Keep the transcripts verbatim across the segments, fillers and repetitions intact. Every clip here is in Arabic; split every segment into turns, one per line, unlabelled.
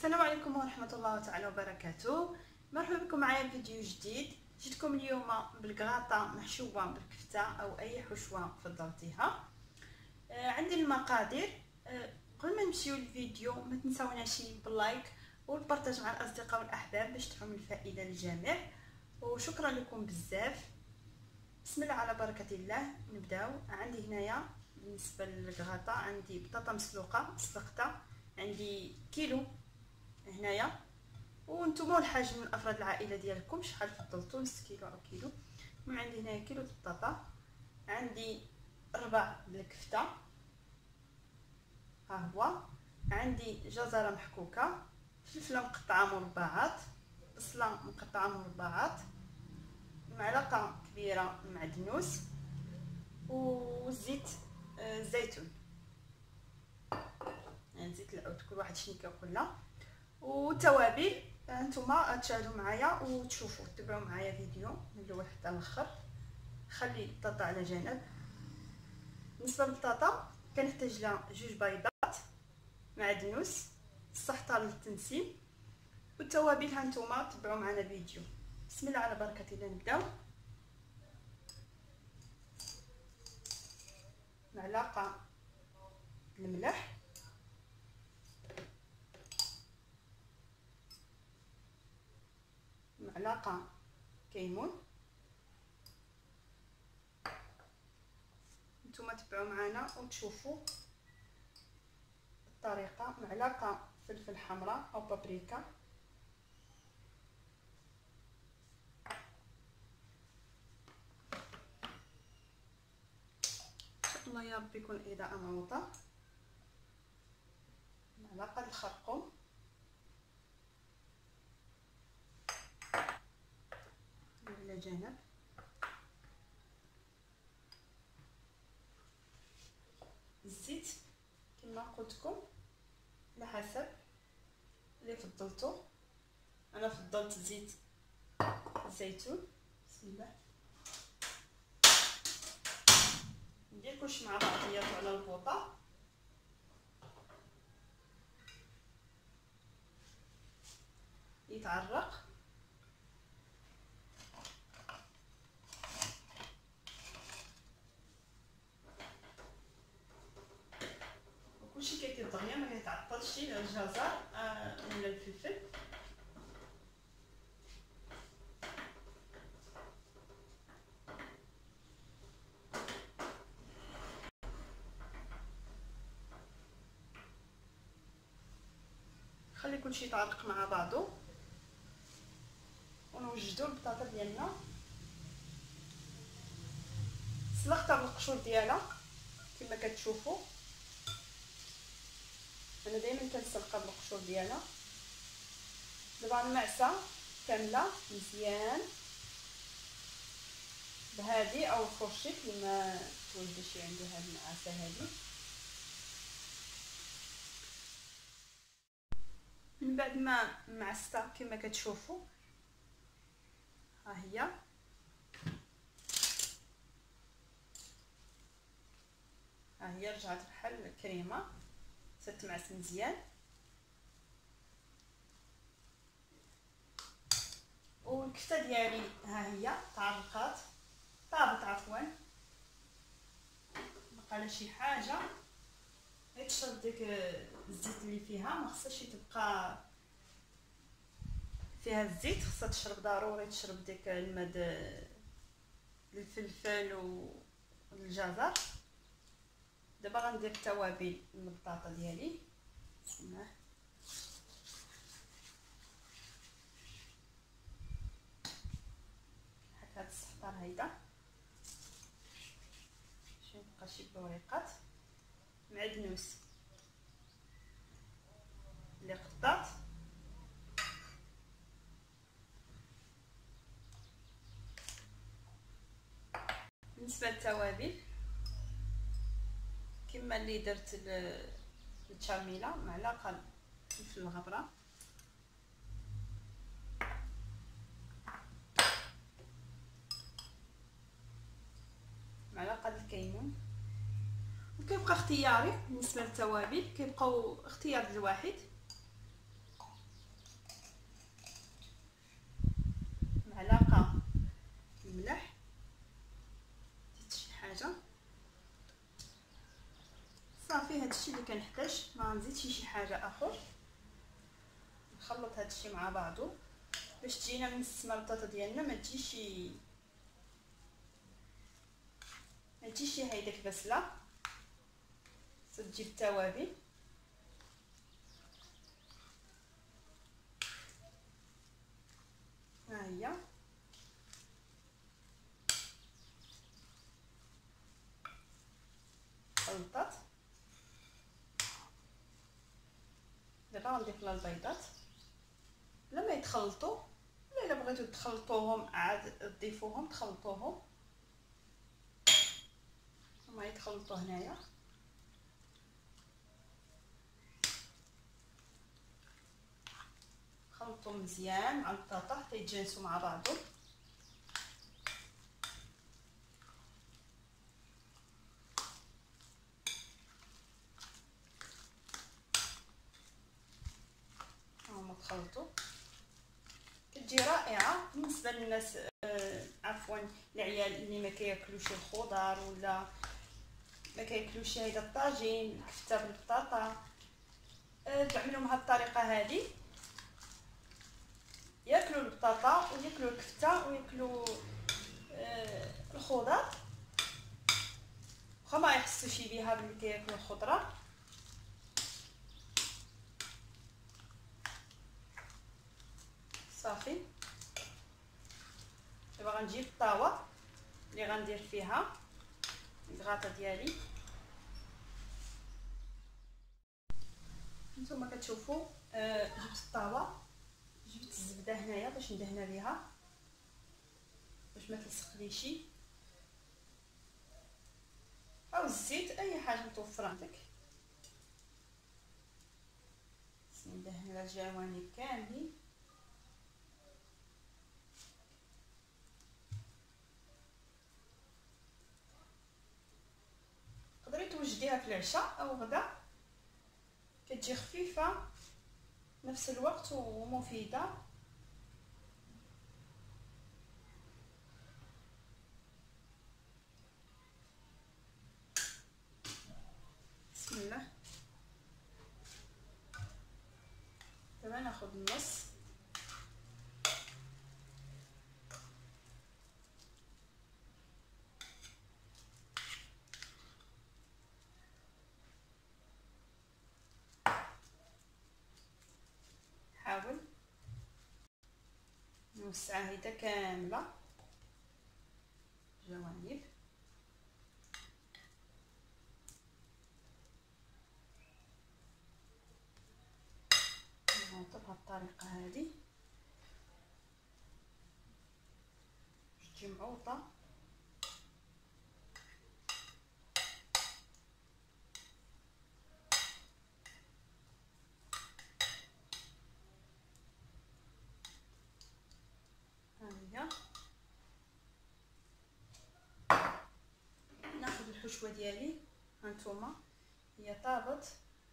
السلام عليكم ورحمة الله تعالى وبركاته. مرحبا بكم معايا في فيديو جديد. جيتكم اليوم بالكراطة محشوة بالكفتة او اي حشوة فضلتيها. آه عندي المقادير. آه قبل ما نمشيو للفيديو ما تنساوناش باللايك والبارطاج مع الاصدقاء والاحباب باش تعم الفائدة للجميع، وشكرا لكم بزاف. بسم الله على بركة الله. نبداو. عندي هنايا بالنسبة للكراطة عندي بطاطا مسلوقة سلقتها، عندي كيلو هنايا، وانتم والحجم من افراد العائله ديالكم شحال فضلتوا، نص كيلو او كيلو. من عندي هنايا كيلو البطاطا، عندي ربع بالكفته ها هو، عندي جزره محكوكه، فلفله مقطعه مربعات، بصله مقطعه مربعات، معلقه كبيره معدنوس، وزيت الزيتون يعني زيت العود، كل واحد شنيكه كلها، وتوابل. انتما تشاهدوا معايا وتشوفوا تتبعوا معايا فيديو من الاول حتى الاخر. خلي البطاطا على جنب. بالنسبه للبطاطا كنحتاج لها جوج بيضات، معدنوس، السحطه للتنسيم، والتوابل ها نتوما تبعوا معنا الفيديو. بسم الله على بركه الله. نبداو. معلقه الملح، معلقه كيمون. نتوما تبعوا معنا وتشوفوا الطريقه. معلقه فلفل حمراء او بابريكا، ان شاء الله يا رب يكون الاضاءه معوضه. معلقه الخرقوم، على جنب. الزيت كما قلت لكم على حسب اللي فضلتو. انا فضلت زيت الزيتون. بسم الله. ندير كلشي مع بعضياتو على البوطه. يتعرق. كلشي كيطيب دغيا، ما كيتعطلش الجزر آه ولا الفلفل. خلي كلشي يتعرق مع بعضو ونوجدو البطاطا ديالنا. سلقتها بالقشور ديالها كما كتشوفوا. انا دائما كنسلقها بالقشور ديالها. دابا المعسه كامله مزيان بهادي او الفرشيط لما تولدي شي عندي هاد المعسه هادي. من بعد ما معستها كما كتشوفوا ها هي، ها هي رجعت بحال الكريمه، ستمعس مزيان. والكفته ديالي ها هي تعرقات، طابت عفوا، بقى لها شي حاجه غير تشرب ديك الزيت اللي فيها. ما خصهاش تبقى فيها الزيت، خصها تشرب ضروري، تشرب ديك الماء الفلفل والجزر. دابا غندير التوابل للبطاطا ديالي. بسم الله. حك هاد السحطار هيدا، شي بقى شي بوريقات، معدنوس اللي قطعت، بالنسبه للتوابل كما اللي درت التشاميله، معلقه فلفل الغبره، معلقه الكيمون. وكيبقى اختياري بالنسبه للتوابل، كيبقاو اختيار الواحد. الملح، زدت شي حاجه صافي. هادشي اللي كنحتاج، ما نزيدش شي حاجه اخر. نخلط هادشي مع بعضو باش تجينا من السمرطه ديالنا ما تجيش ما تجيش هيداك بسله. تجيب التوابل، ها هي خلطات. دابا غنضيف لها البيضات لما يتخلطوا، ولا الا بغيتو تخلطوهم عاد تضيفوهم تخلطوهم. هما يتخلطوا هنايا. خلطوا مزيان مع البطاطا حتى يتجانسوا مع بعضهم. هما تخلطوا، كتجي رائعه بالنسبه للناس آه عفوا العيال اللي ما كياكلوش الخضر ولا ما كياكلوش هيدا الطاجين الكفته بالبطاطا. آه تعملوا بهذه الطريقه هذه، ياكلوا البطاطا وياكلوا الكفته وياكلوا آه الخضر، واخا ما يحسوش بها ملي كياكلوا الخضره. صافي. دابا غنجيب الطاوه اللي غندير فيها الكراطه ديالي. نتوما كتشوفوا آه جبت الطاوه، جبت الزبده هنايا باش ندهنها بها باش ما تلصقليش، او الزيت اي حاجه متوفره عندك. ندهن على الجوانب كاملين. تقدري توجديها في العشاء او غدا، كتجي خفيفه نفس الوقت ومفيده. بسم الله. دابا ناخذ النص، حاول نوسعها هيدا كامله جوانب. نغوطو بهاد الطريقه هادي باش تجي معوطه. هانيا ناخذ الحشوه ديالي، هانتوما هي طابت.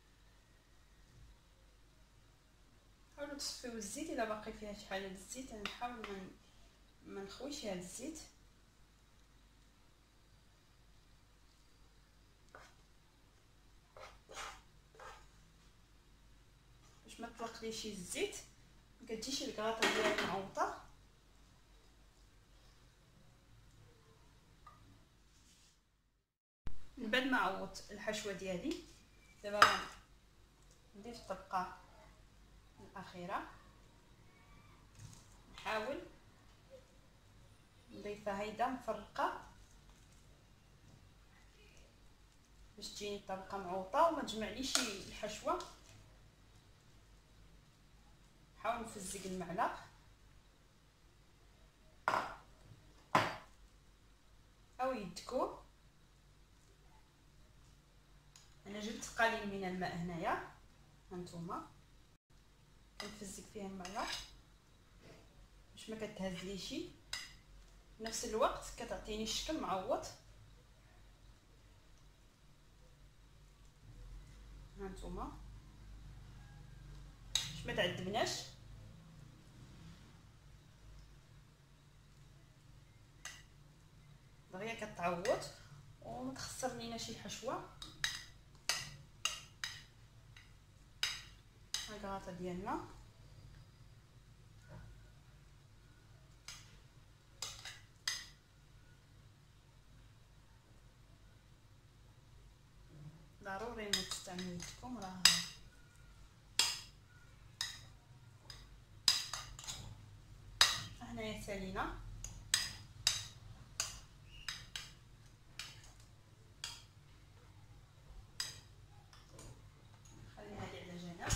حاولوا تصفيو الزيت الا باقي فيها شي حاجه الزيت. انا نحاول ما ما نخويش هذا الزيت. باش ما تطلقليش الزيت ما كتجيش الكراطه ديالي معوطه. من بعد ما عوضت الحشوه ديالي، دابا نضيف الطبقه الاخيره. نحاول نضيفها هيدا مفرقه باش تجيني الطبقه معوطه وما تجمعليش الحشوه. نحاول نفزق المعلق او يدكو. انا جبت قليل من الماء هنايا، هانتوما كنفزق فيها المعلق باش ما كتهزليش، في نفس الوقت كتعطيني الشكل معوض. هانتوما باش ما تعذبناش. تعوض وما تخسر لينا شي حشوه. الكراطه ديالنا ضروري ما تستعملوا يدكم، راه هنايا سالينا. خليها هذه على جنب.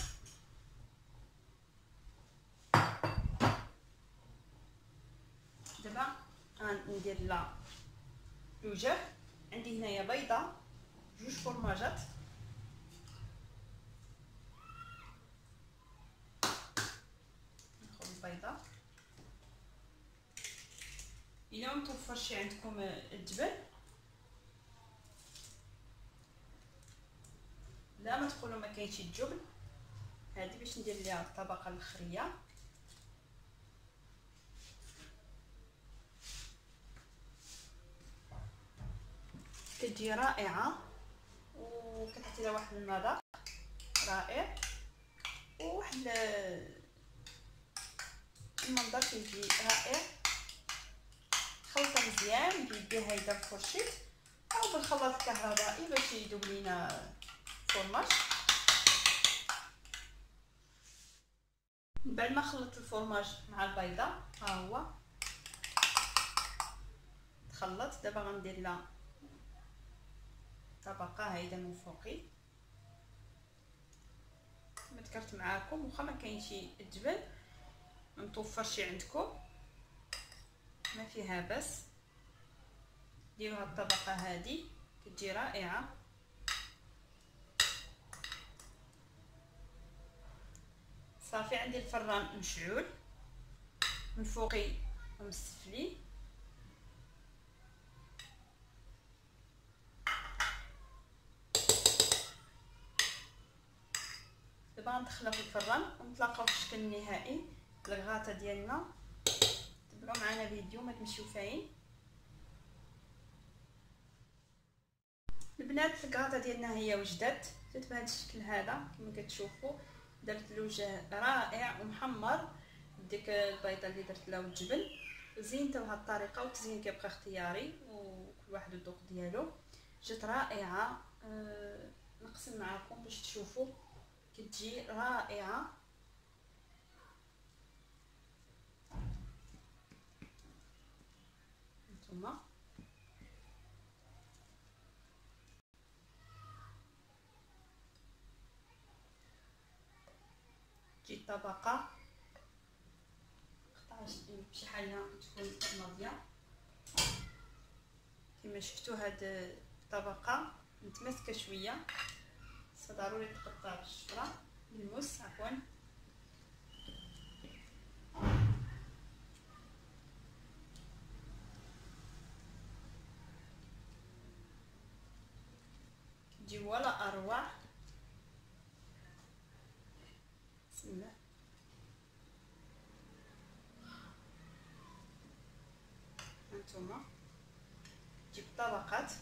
دابا غندير لها لوجه. عندي هنايا بيضه، جوج فرماجات، ناخذ البيضه. الا ما توفرش عندكم الجبن لا ما تقولوا ما كاينش الجبن، هذه باش ندير ليها الطبقه الاخريه. كتجي رائعه وكتعطي لها واحد المذاق رائع وواحد المنظر كيجي رائع. خلطه مزيان بيديها هيدا بالفرشيط او بالخلاط الكهربائي باش يذوب لينا الفرماج. من بعد ما خلطت الفرماج مع البيضه ها هو تخلط. دابا غندير لها طبقه هيدا من فوقي كما ذكرت معاكم. واخا ما كاينش الجبن ما متوفرش عندكم ما فيها بس ديروا هاد الطبقه هذه كتجي رائعه. صافي عندي الفران مشعول من فوقي ومن السفلي. دابا غندخلها في الفران ونتلاقاو في الشكل النهائي الكغاطه ديالنا. تبعوا معنا فيديو ما تمشيو فاين. البنات الكغاطه ديالنا هي وجدت، جات بهذا الشكل هذا كما كتشوفوا. درت الوجه رائع ومحمر بديك البيضه اللي درت لها والجبن. زينته بهذه الطريقه والتزيين كيبقى اختياري وكل واحد الذوق ديالو. جات رائعه. أه نقسم معكم باش تشوفوا كتجي رائعه. هانتوما تجي طبقه قطعه بشي حاجه تكون ناضيه كما شفتوا. هاد الطبقه متماسكه شويه ضروري تقطع بالشفره بالموس عفوا. تجي ولا اروع. بسم الله. هانتوما تجيب طبقات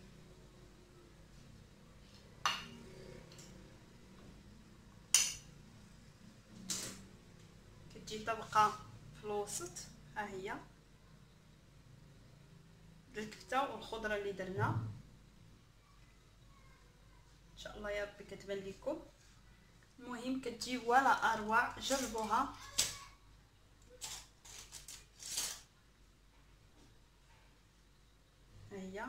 كتجي طبقه في الوسط ها هي بالكفته والخضره اللي درنا. ان شاء الله يا ربي كتبان لكم. المهم كتجي ولا اروع، جربوها. ها هي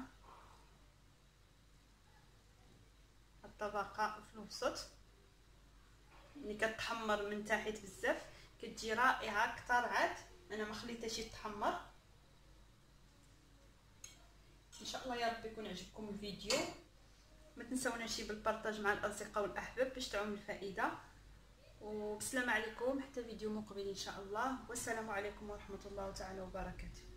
الطبقه في الوسط ملي كتحمر من تحت بزاف كتجي رائعه اكثر. عاد انا ما خليتهاش تحمر. ان شاء الله يا رب يكون عجبكم الفيديو. ما تنسوناش بالبارطاج مع الاصدقاء والاحباب باش تعم الفائده. وبسلامه عليكم حتى فيديو مقبل ان شاء الله. والسلام عليكم ورحمه الله تعالى وبركاته.